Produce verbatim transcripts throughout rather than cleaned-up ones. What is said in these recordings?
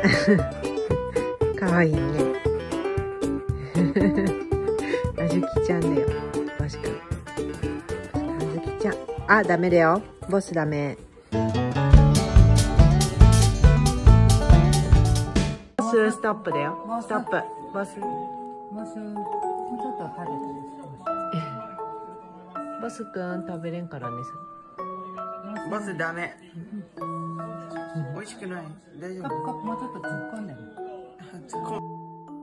かわいいね。あずきちゃんだよ。ボスくん。あずきちゃん。あ、ダメだよ。ボスダメ。ボスストップだよ。ストップ。ボス。 ボス、もうちょっと食べて。 ボスくん食べれんからね。 ボスダメ。美味しくない。大丈夫。 もうちょっと突っ込んでる。 突っ込ん。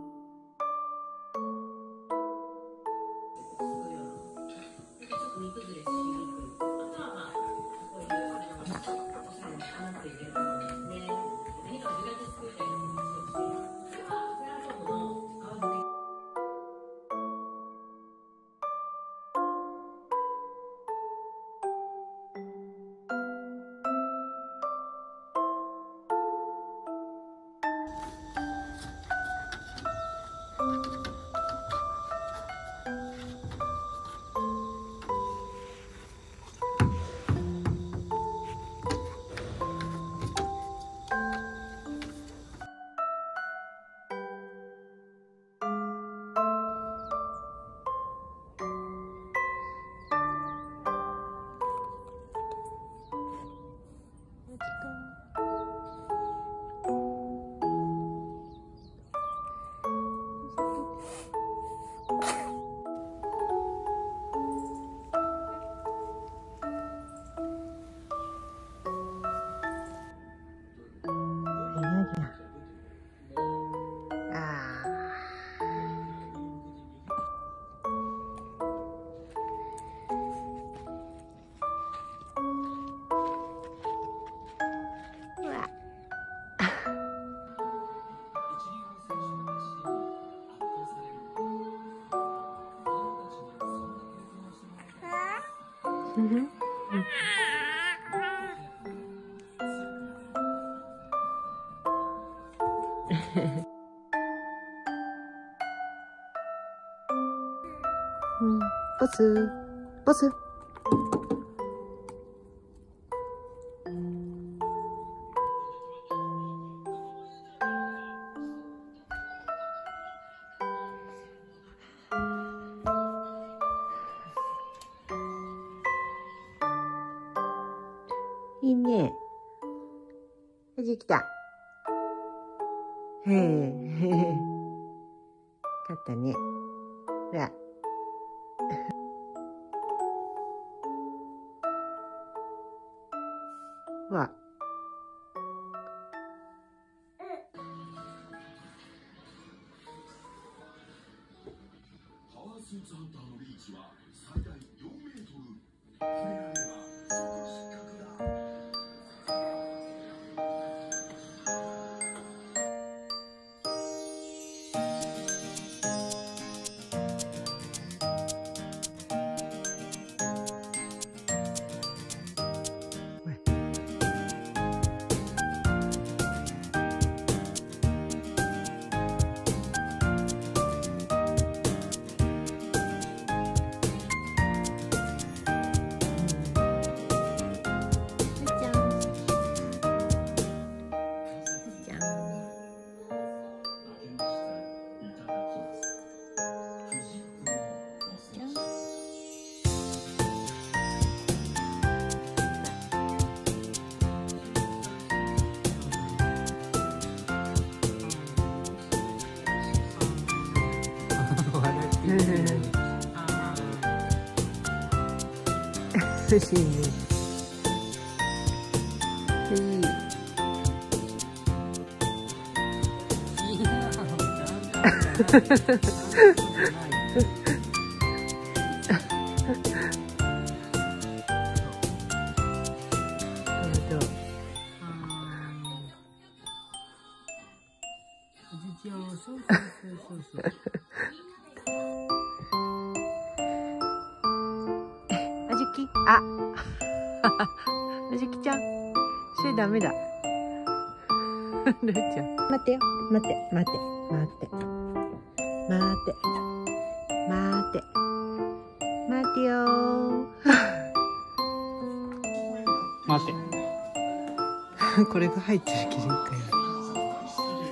うん、ボス、ボス。いいね。できた。へえ、へえ。勝ったね。ほら。わ。 パワースーツハンターのリーチは最大よんメートル。触れられれば即失格だ。 欲しいね。いい。あじき、あ、あじきちゃん、それダメだ。るーちゃん、待ってよ、待って、待って、待って、待って、待って、待ってよー。 待って。 これが入ってるキリンかよ。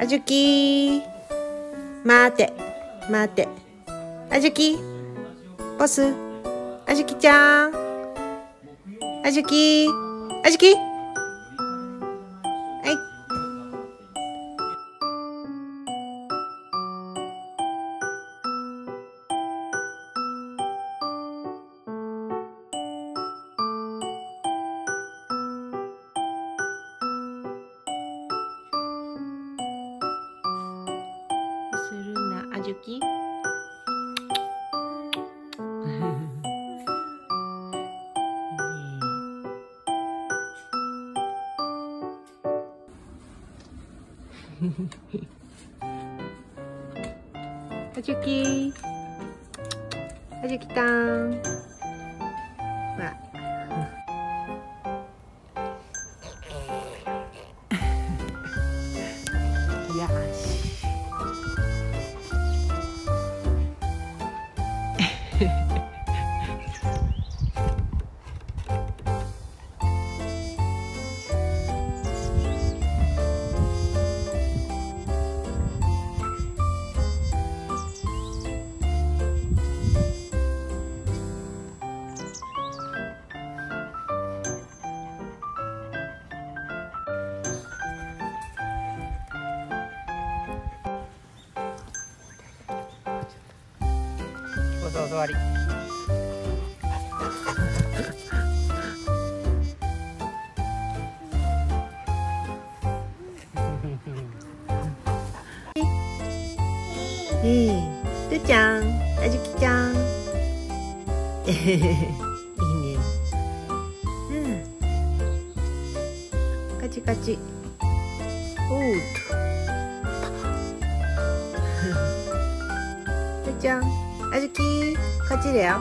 あじゅき待って待ってあじゅきボスあじゅきちゃんあじゅきあじゅきはいするなあじゅきあじゅきあじゅきたんわよしお座り。 ええるちゃんあじゅきちゃんいいねうんカチカチおうとるちゃんあじゅきこっちだよ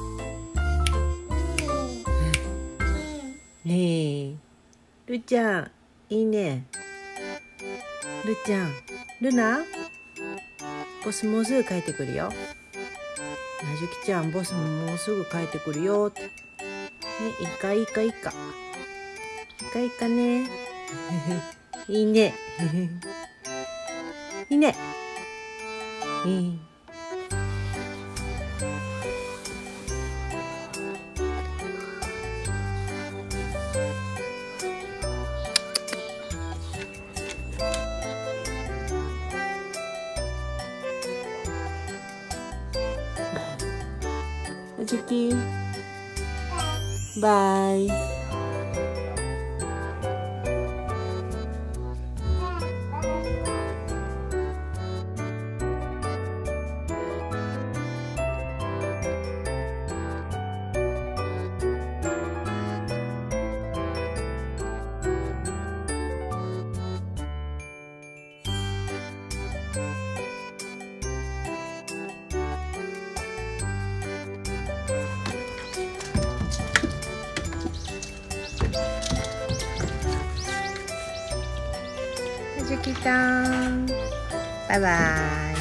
ねえるちゃんいいねるちゃんルナボスもうすぐ帰ってくるよ。あじゅきちゃんボスももうすぐ帰ってくるよってねいいかいいかいいかいいかいいかねいいねいいねいいあじゅきバイあじゅきちゃんバイバイ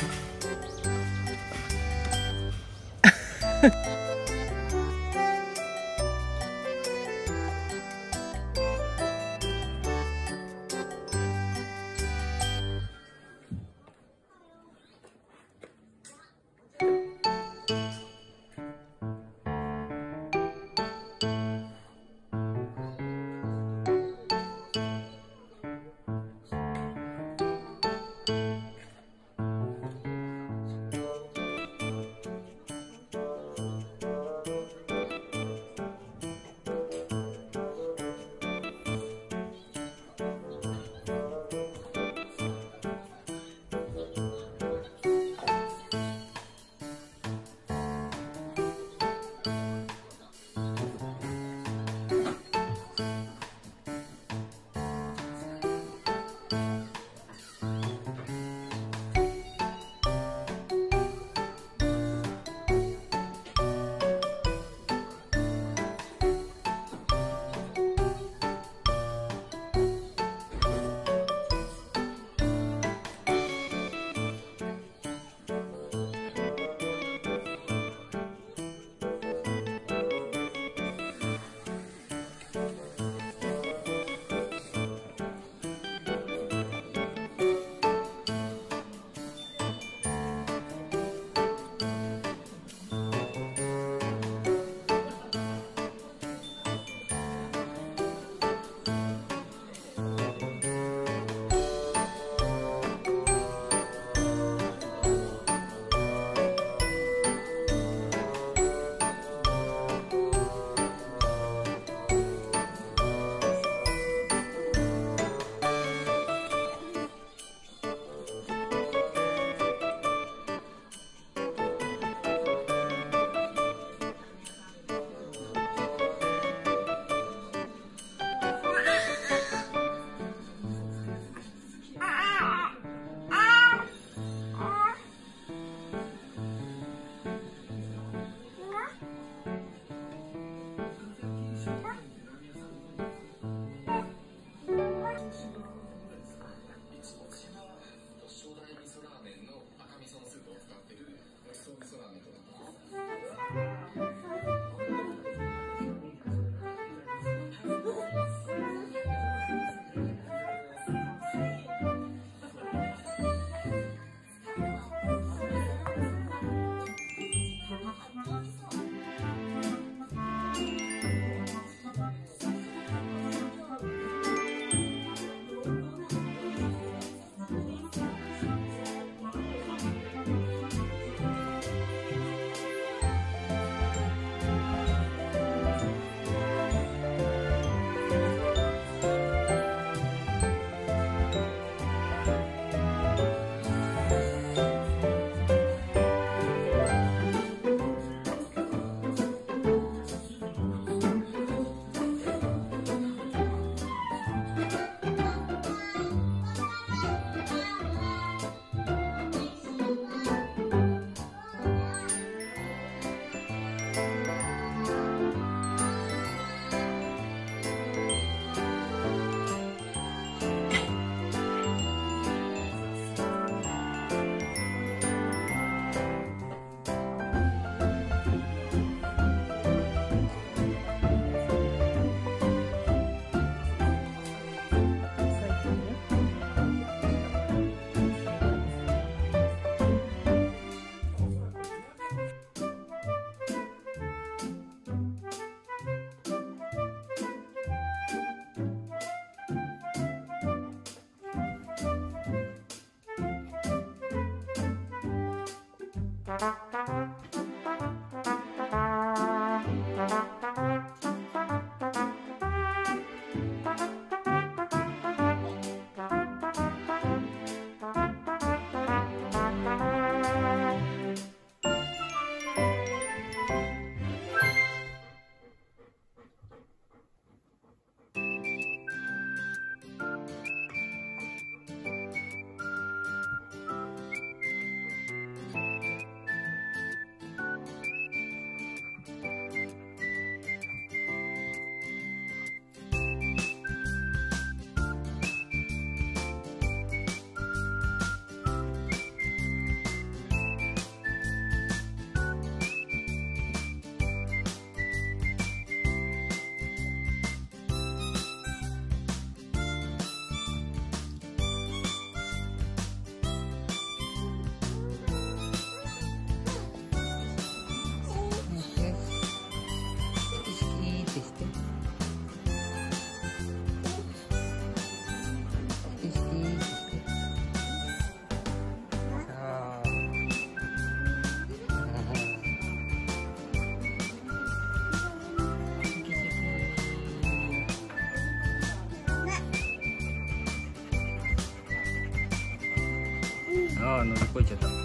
ああ、乗り越えちゃった。あ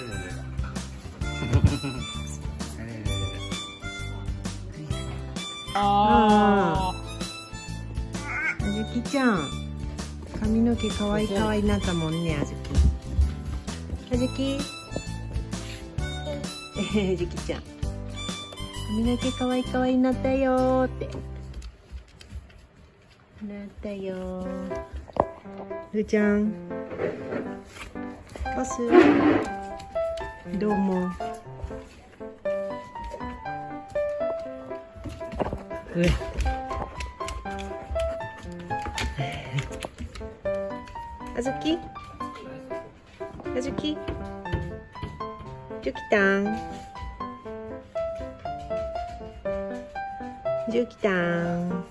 れれれれ。 ああ。あずきちゃん。髪の毛かわいいかわいいなったもんね、あずき。あずき。え、あずきちゃん。髪の毛かわいいかわいいなったよーって。なったよー。ふーちゃん。ボス。どうも。うわ。あずき。あずき。じゅきたん。じゅきたん。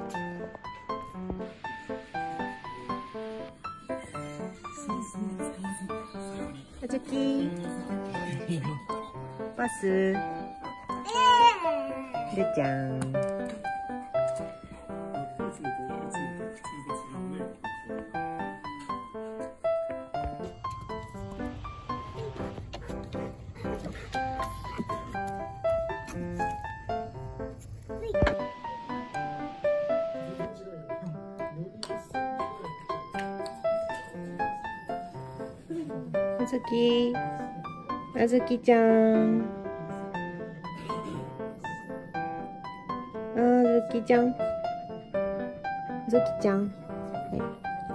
あずき。バス。るちゃん。あずき。あずきちゃん。あずきちゃん。あずきちゃん。はい。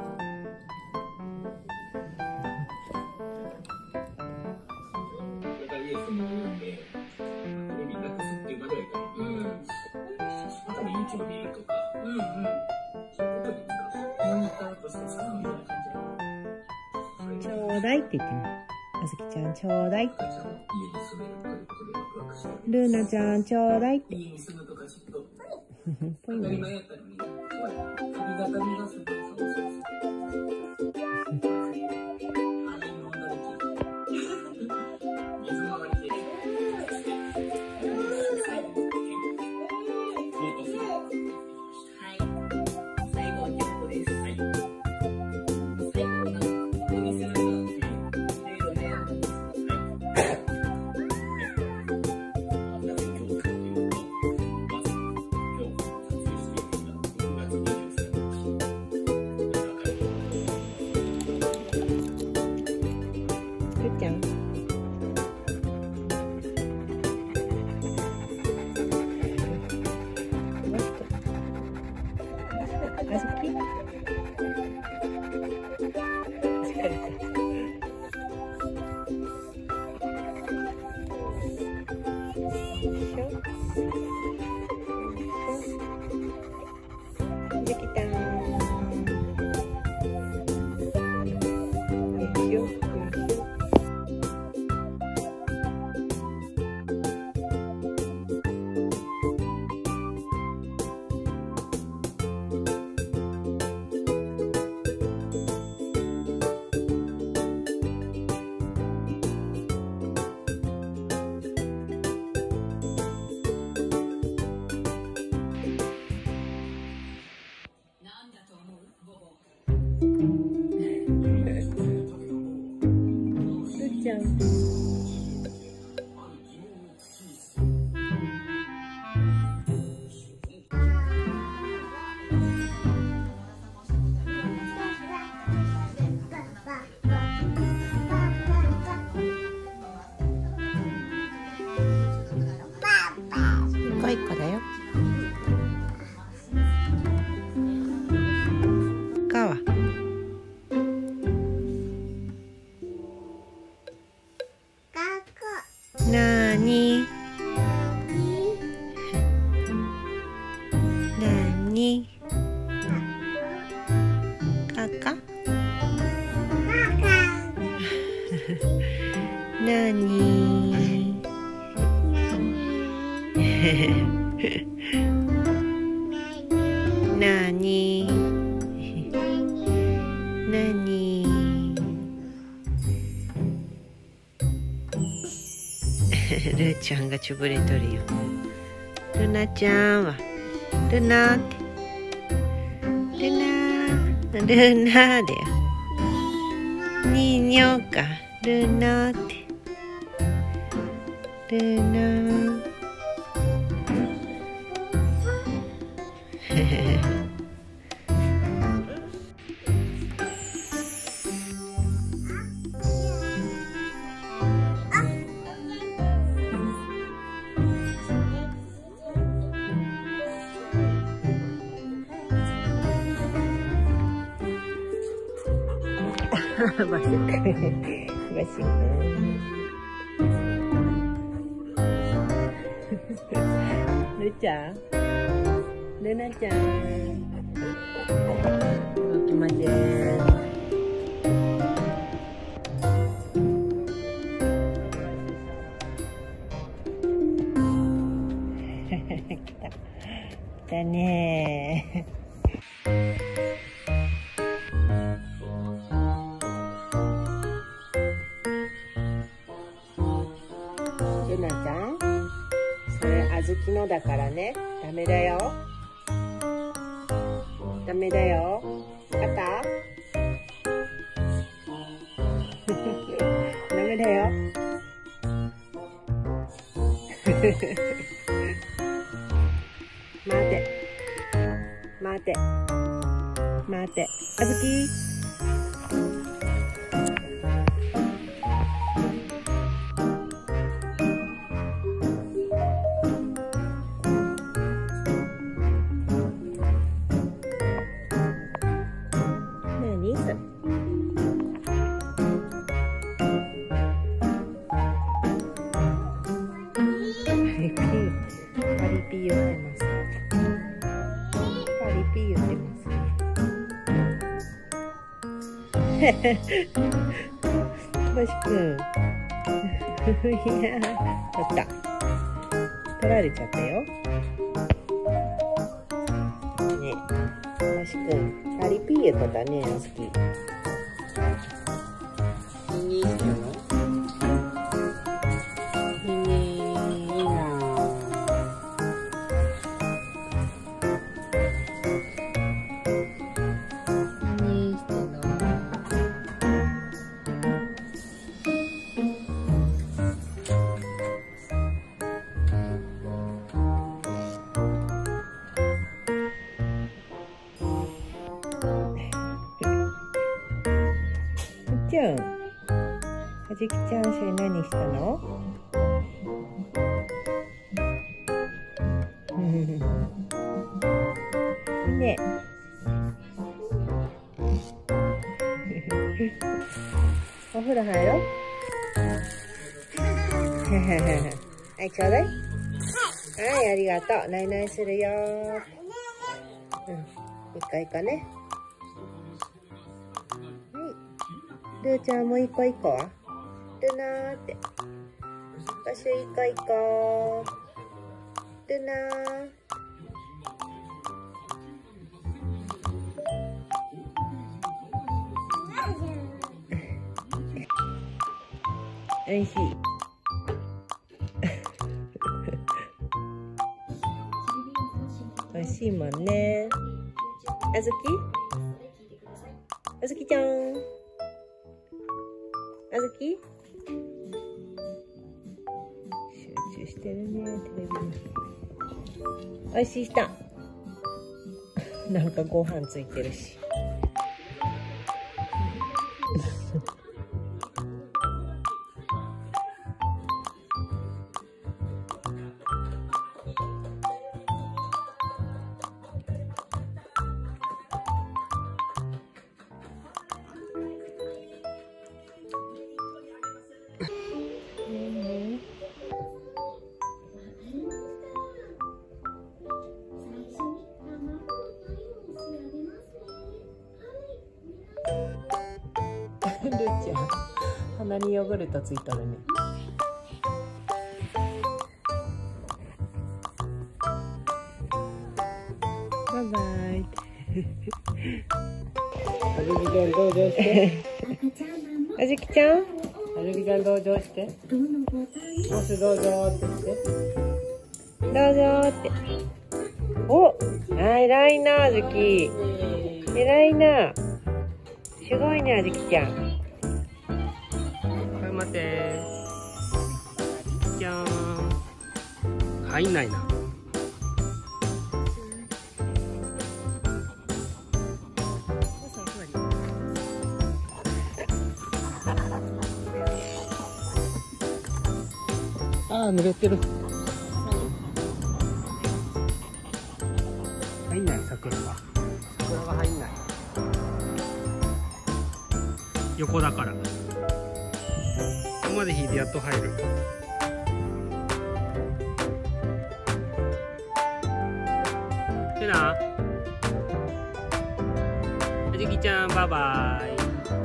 ちょうだいって言ってみる。あずきちゃんちょうだいって。ルーナちゃんちょうだいって。ぽいね。 なになにかかなになになにルーちゃんがちょぶれとるよ。ルナちゃんはルナってルナルナだよ。人形かルナってルナバシくん、バシくん。ルちゃん、ルナちゃん。動きません。来た。来たねー。ルナちゃん、それあずきのだからね、ダメだよ。ダメだよ。わかった？ダメだよ。待て。待て。待て。あずき。パリピ言ってます。パリピ言ってますね。バシ君。いや、取った。取られちゃったよ。ね、バシ君、パリピ言っとったね、あずき。 いい人よ。 ちゃん、はじきちゃん、それ何したの？ねお風呂入ろう。はい、ちょうだい。はい、ありがとう。ないないするよ。うん、一個一個ね。ルーちゃんもう一個一個はルナーって。私一個一個。ルナー。おいしい。おいしいもんね。あずき？あずきちゃん。あずき？集中してるね、テレビに。おいしいした。なんかご飯ついてるし。 鼻にヨーグルトついとるね。バイバイ。 あずきちゃん登場して。 あずきちゃん。 あずきちゃん登場して。ボスどうぞって言って。 どうぞって。お、あ、偉いな、あずき。偉いな。すごいね、あずきちゃん。 はい、待て。じゃーん。入んないな。ああ、濡れてる。入んない、桜が。桜が入んない。横だから。ここまで引いてやっと入る。ルナ、あずきちゃん、バイバイ。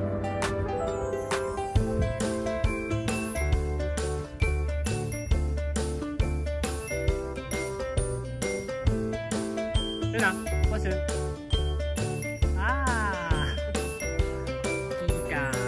ルナ、ボス。あー、いいか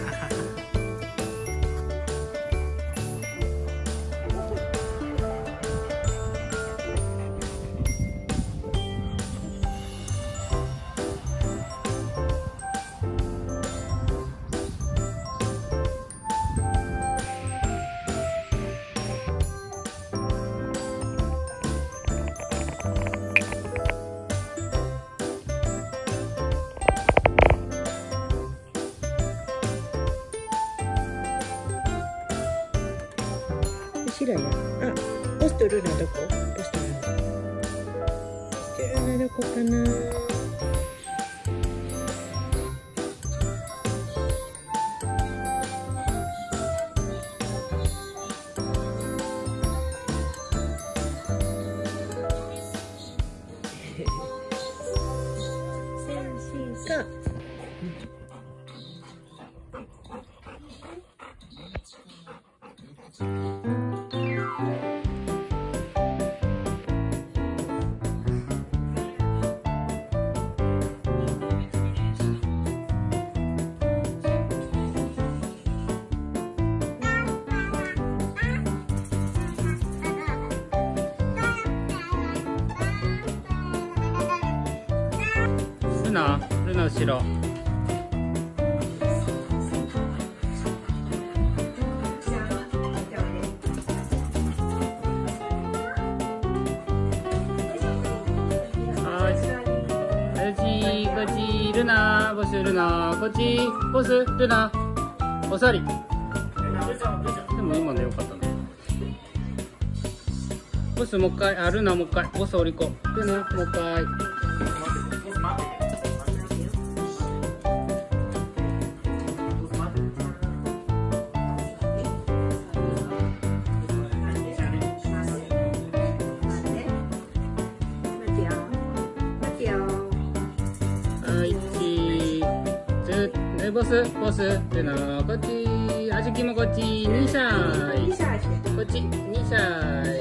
後ろや。あ、ボスとルナどこ？ボスとルナ。ボスとルナどこかな。か。 ルナ、ルナ後ろ。はい。こっち、こっち、ルナ、ボス、ルナ、こっち、ボス、ルナ、お座り。でも今のよかったな。ボスもう一回、あ、ルナもう一回、ボス降りこ。ルナもう一回。はい、チーズ。え、ボス、ボス、ルナ、こっち。あずきもこっち。にさい。こっち、にさい。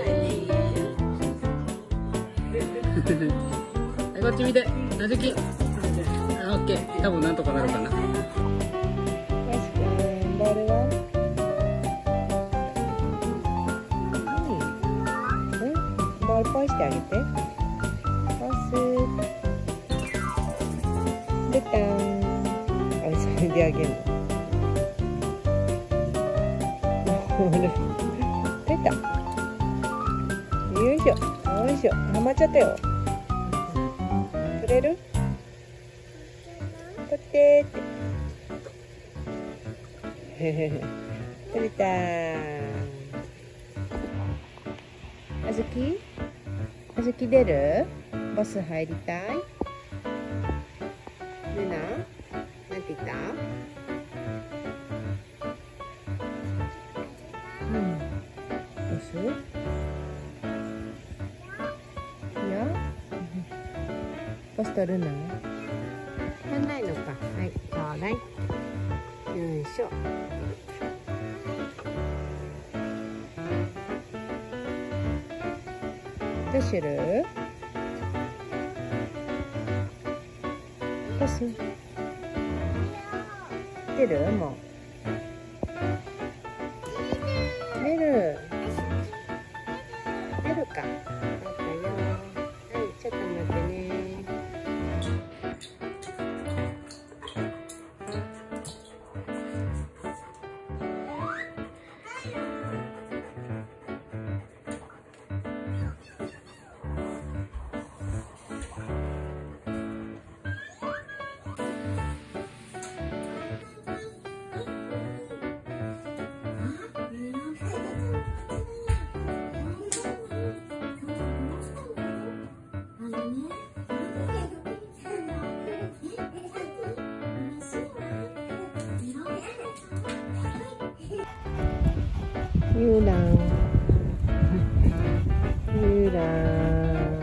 はい、こっち見て。あずき。あ、オッケー。多分なんとかなるかな。 よし、ボールは？うん、ボールポイしてあげて。ボス。出たーん。あれ、それであげるの。出た。よいしょ。よいしょ。はまっちゃったよ。取れる？取ってーって。取れたー。あずき？あずき出る？ボス入りたい？ルナ？なんて言った？うん。ボス？いや？ボスとルナ？足んないのか。はい、ちょうだい。よいしょ。 どうする？ボス出る？もう出る出るか。わかったよ。はい、ちょっと待ってね。ユーランユーラン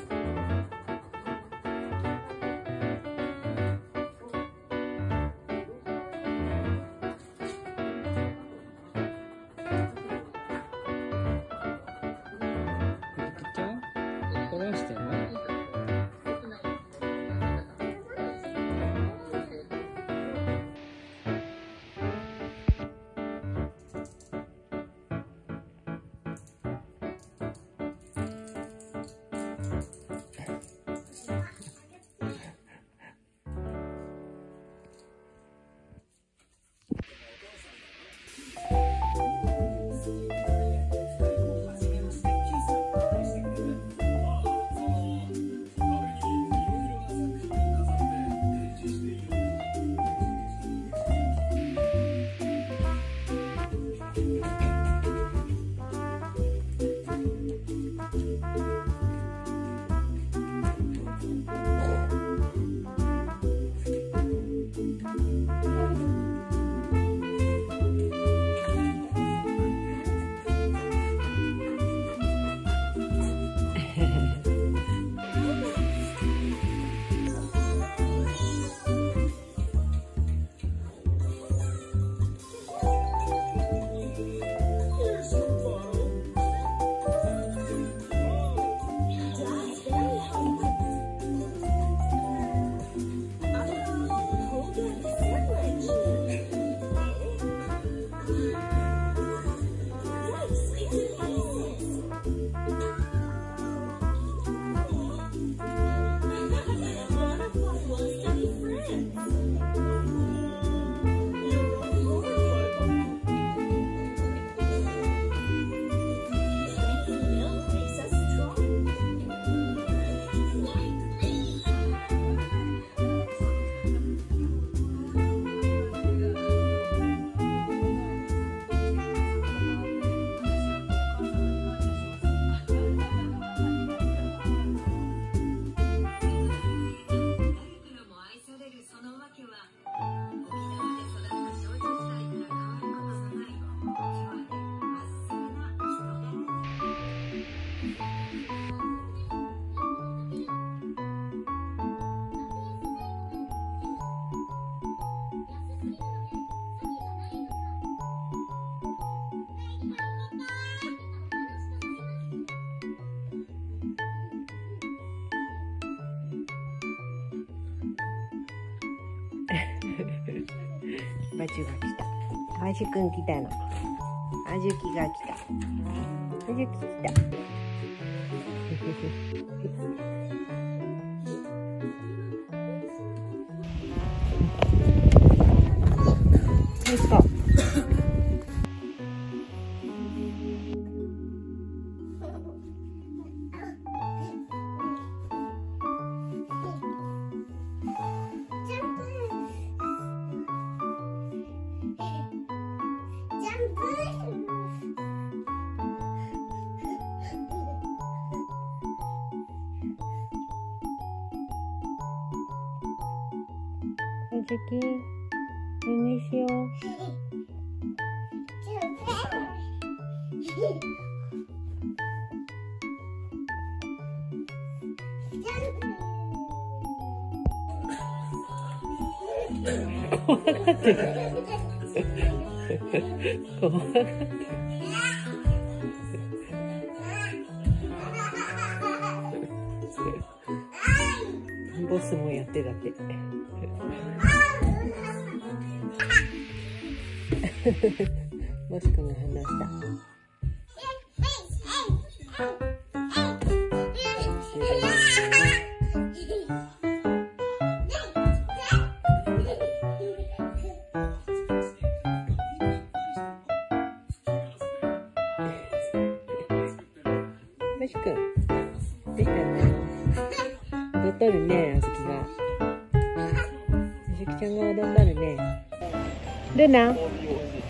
ちゃんこれしてんの？ バチュが来た。バチュくん来たの。あじゅきが来た。あじゅき来た。let's go. あじゅき、何しよう。怖がってる。怖がってる。 ボスもやってだって。ボスくんが話した。ボスくん、どうしたの？踊っとるね、あずきが。あずきちゃんが踊っとるね。ルナ。